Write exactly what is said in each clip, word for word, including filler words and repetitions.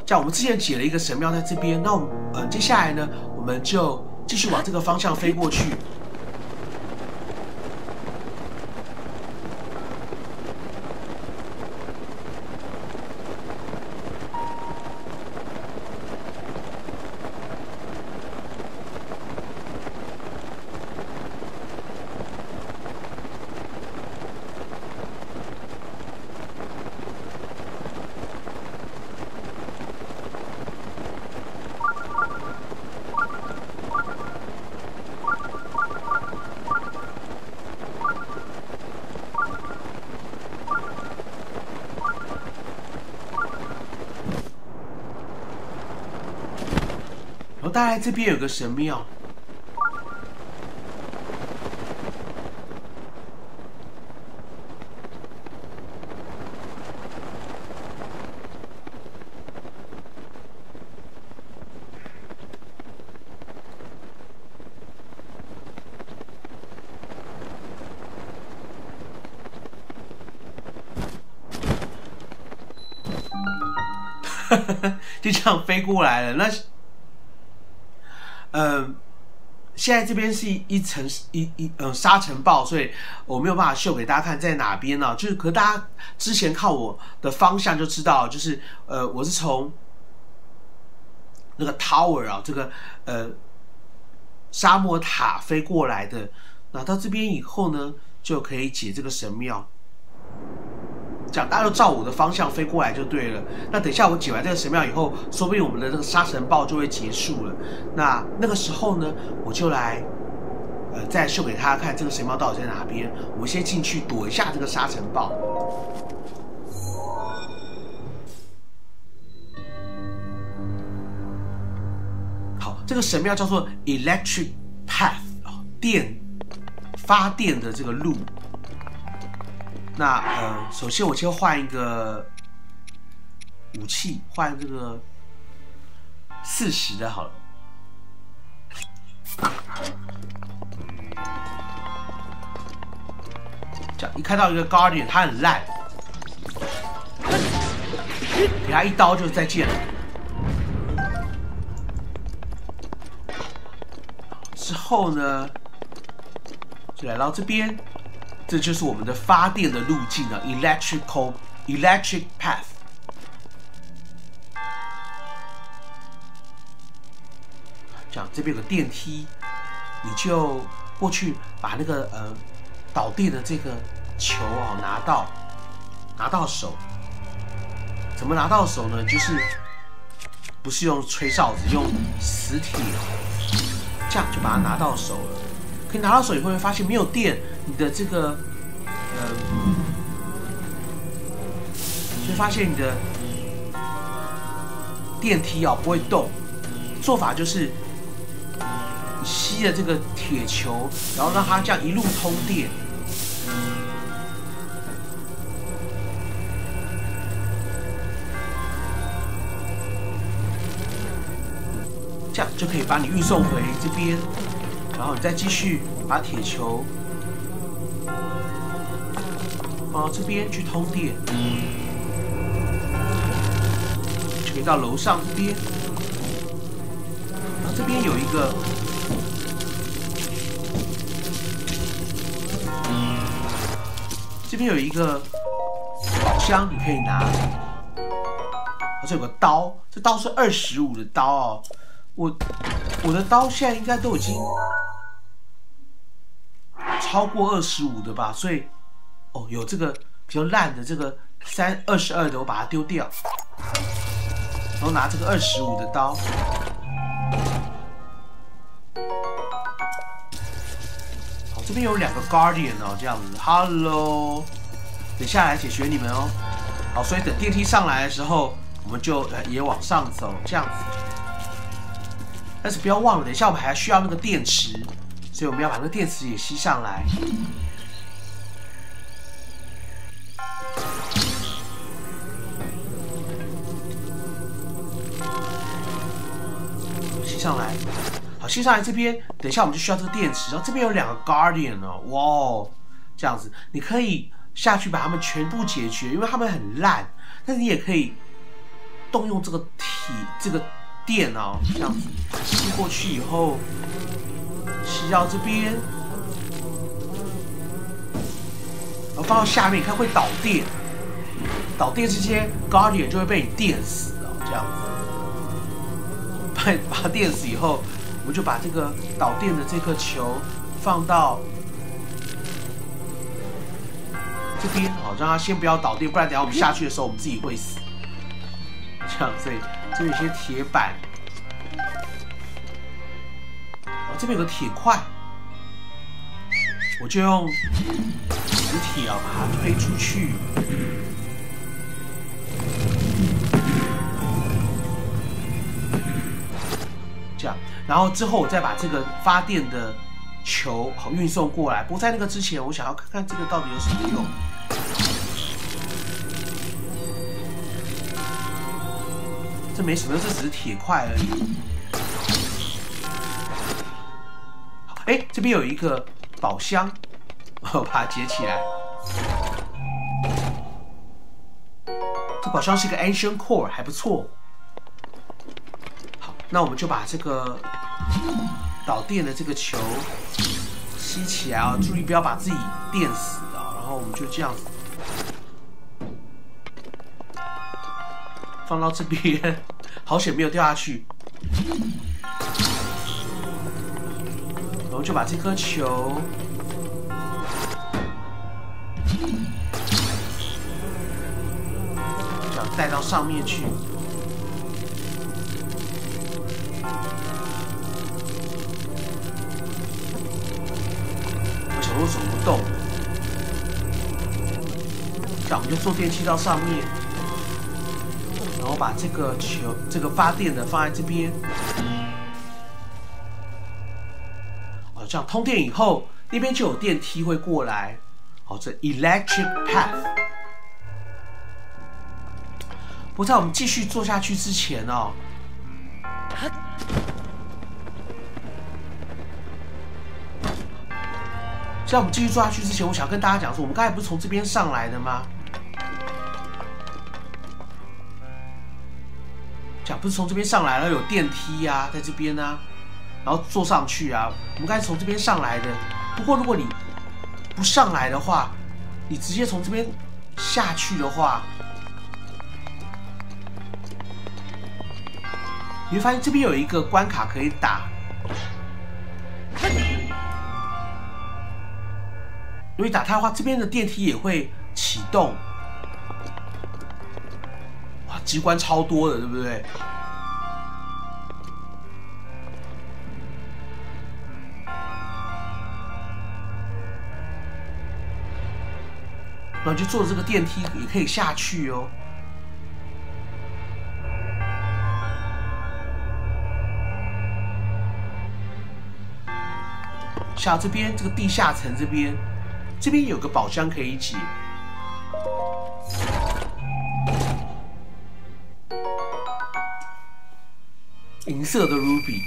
这样我们之前解了一个神庙在这边，那我们呃接下来呢，我们就继续往这个方向飞过去。大概这边有个神庙，就这样飞过来了。那。呃，现在这边是一一层一一呃沙尘暴，所以我没有办法秀给大家看在哪边呢、啊？就是可大家之前看我的方向就知道，就是呃我是从那个 tower 啊，这个呃沙漠塔飞过来的。那到这边以后呢，就可以解这个神庙。这样大家都照我的方向飞过来就对了。那等一下我解完这个神庙以后，说不定我们的这个沙尘暴就会结束了。那那个时候呢，我就来呃再秀给大家看这个神庙到底在哪边。我们先进去躲一下这个沙尘暴。好，这个神庙叫做 Electric Path 电发电的这个路。那呃，首先我先换一个武器，换这个四十的好了。这样一看到一个 Guardian， 他很烂，给他一刀就再见了。之后呢，就来到这边。这就是我们的发电的路径啊 ，electrical electric path。这样这边有个电梯，你就过去把那个呃导电的这个球啊拿到，拿到手。怎么拿到手呢？就是不是用吹哨子，用磁铁，这样就把它拿到手了。可以拿到手以后会发现没有电。你的这个，呃，就发现你的电梯啊不会动。做法就是你吸了这个铁球，然后让它这样一路通电。这样就可以把你运送回这边，然后你再继续把铁球。放到这边去通电，就可以到楼上这边。然后这边有一个，这边有一个宝箱，你可以拿。这有个刀，这刀是二十五的刀哦。我我的刀现在应该都已经超过二十五的吧，所以。哦，有这个比较烂的这个三二十二的，我把它丢掉，然后拿这个二十五的刀。好，这边有两个 Guardian 哦，这样子 ，Hello， 等下来解决你们哦。好，所以等电梯上来的时候，我们就呃也往上走，这样子。但是不要忘了，等一下我们还需要那个电池，所以我们要把那个电池也吸上来。吸上来，好，吸上来这边，等一下我们就需要这个电池，然后这边有两个 Guardian 哦，哇哦，这样子，你可以下去把它们全部解决，因为它们很烂，但是你也可以动用这个体这个电哦，这样子吸过去以后，吸到这边，然后放到下面，你看会导电，导电这些 Guardian 就会被你电死哦，这样子，把把它电死以后，我们就把这个导电的这颗球放到这边，好，让它先不要导电，不然等下我们下去的时候，我们自己会死。这样，所以这边有些铁板，哦，这边有个铁块，我就用磁铁啊把它推出去。这样，然后之后我再把这个发电的球好运送过来。不过在那个之前，我想要看看这个到底有什么用。这没什么用，这只是铁块而已。哎，这边有一个宝箱，我把它接起来。这宝箱是一个 Ancient Core， 还不错。好，那我们就把这个导电的这个球吸起来啊，注意不要把自己电死啊。然后我们就这样子放到这边，好险没有掉下去。然后就把这颗球这样带到上面去。我想说怎么不动？这样我们就坐电梯到上面。然后把这个球，这个发电的放在这边，哦，这样通电以后，那边就有电梯会过来，好，这 electric path。不过在我们继续做下去之前哦，在我们继续做下去之前，我想跟大家讲说，我们刚才不是从这边上来的吗？不是从这边上来，然后有电梯啊，在这边啊，然后坐上去啊。我们刚才从这边上来的。不过如果你不上来的话，你直接从这边下去的话，你会发现这边有一个关卡可以打。如果你打它的话，这边的电梯也会启动。哇，机关超多的，对不对？然后就坐这个电梯也可以下去哦。下这边这个地下层这边，这边有个宝箱可以解。银色的 ruby。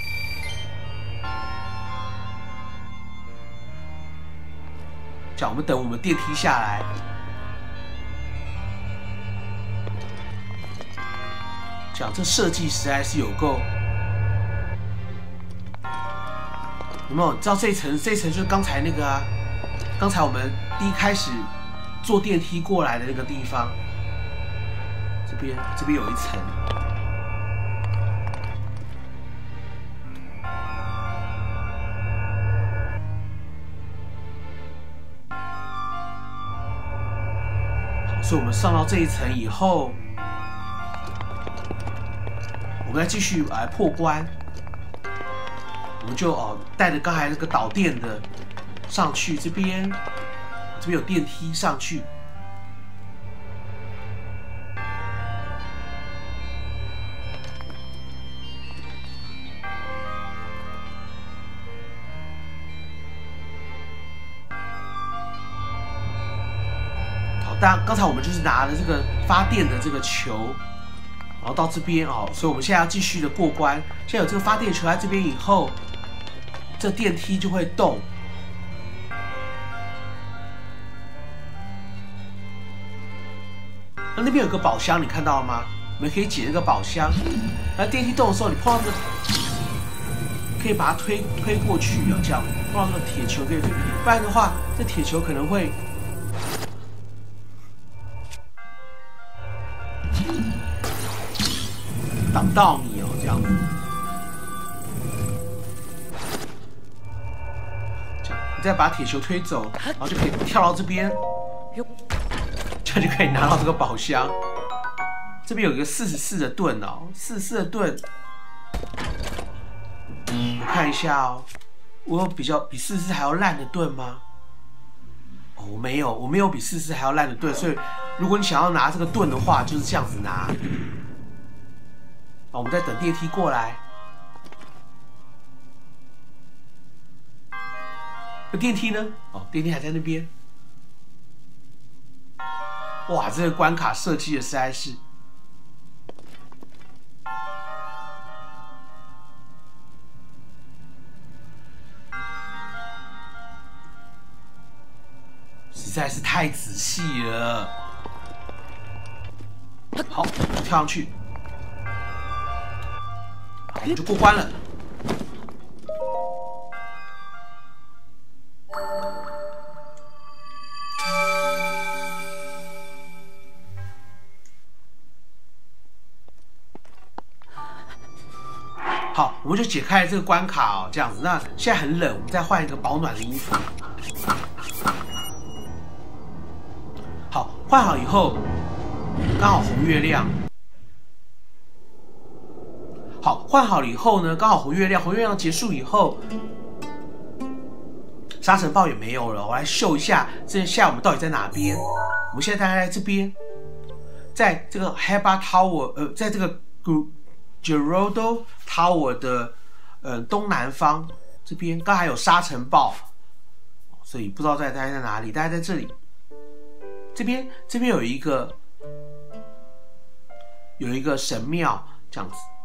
这样，我们等我们电梯下来。这样，这设计实在是有够。有没有知道这一层？这一层就是刚才那个啊，刚才我们第一开始坐电梯过来的那个地方。这边，这边有一层。所以我们上到这一层以后，我们再继续来破关。我们就哦带着刚才那个导电的上去，这边这边有电梯上去。但刚才我们就是拿了这个发电的这个球，然后到这边哦，所以我们现在要继续的过关。现在有这个发电球在这边以后，这电梯就会动。那那边有个宝箱，你看到了吗？ 我们可以解那个宝箱。而电梯动的时候，你碰到这个，可以把它推推过去啊，这样碰到这个铁球可以推，不然的话，这铁球可能会挡到你哦，这样子。这样，你再把铁球推走，然后就可以跳到这边，这样就可以拿到这个宝箱。这边有一个四十四的盾哦，四十四的盾，我看一下哦，我有比较比四十四还要烂的盾吗？哦，我没有，我没有比四十四还要烂的盾，所以如果你想要拿这个盾的话，就是这样子拿。我们在等电梯过来。那电梯呢？哦，电梯还在那边。哇，这个关卡设计的实在是……实在是太仔细了。好，跳上去。我们就过关了。好，我们就解开了这个关卡哦，这样子。那现在很冷，我们再换一个保暖的衣服。好，换好以后，刚好红月亮。好，换好了以后呢，刚好红月亮，红月亮结束以后，沙尘暴也没有了。我来秀一下，这下我们到底在哪边？我们现在大概在这边，在这个 Heba Tower， 呃，在这个 Gerudo Tower 的呃东南方这边，刚才有沙尘暴，所以不知道在大概在哪里，大概在这里。这边这边有一个有一个神庙，这样子。